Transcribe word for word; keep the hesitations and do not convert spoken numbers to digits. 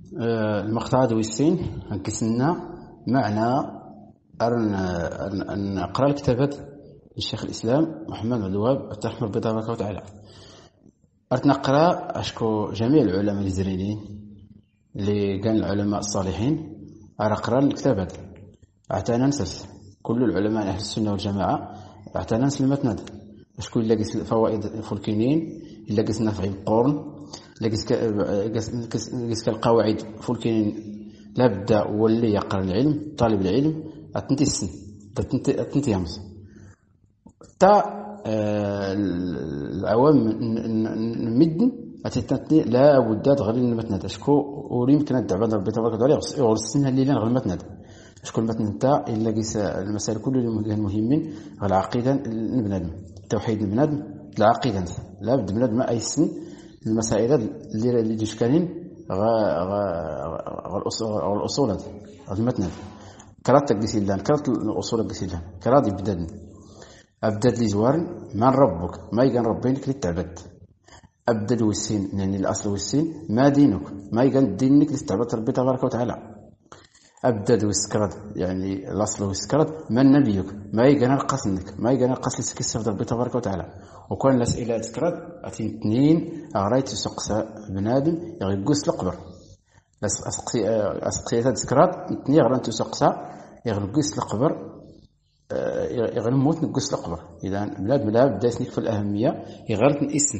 آه، المقطع هذا ويسين قسنا معنى أن أن نقرأ الكتابات للشيخ الإسلام محمد بن عبد الوهاب التحمر ربي تبارك وتعالى. أردت نقرأ أشكو جميع العلماء الجزائريين اللي كان العلماء الصالحين على قرأ الكتابات. أعتنا نسس كل العلماء أهل السنة والجماعة أعتنا نسلمت ند أشكو إلا قس فوائد فلكينين إلا قس نفع القرن إلا قس قس القواعد فلكينين لابد واللي يقرأ العلم طالب العلم أتنتي السن أتنتي يمس تا العوام نمدن أتتنتي لا بد غير المتند أشكو وريم كانت دعوة ربي تبارك وتعالى يغرسنها الليلة غير المتند أشكو المتن نتا إلا قيس المسائل كل المهمين العقيدة البنادم التوحيد البنادم العقيدة لا بد بنادم ما أيسن المسائل اللي اللي تشكالين غا غا غا الأصول الأصول المتن كرات قيسيلان كرات الأصول قيسيلان كرات يبدأ أبدأ لي زوارن من ربك ما يقان ربينك للتعبد أبدأ والسين يعني الأصل والسين ما دينك ما يقان دينك للتعبد ربي تبارك وتعالى أبدد والسكرد يعني الأصل والسكرد من نبيك ما يقنا القصنك ما يقنا القصن سكسف ربي تبارك وتعالى وكان الأسئلة سكرد أتين اثنين أغريت سقسى بنادم يغيقوس القبر أسقسيات سكرد اثنين أغريت سقسى يغيقوس القبر يغير موت نقوس القبر إذا بلاد بلاد بدأت نكفل الأهمية يغير الاسم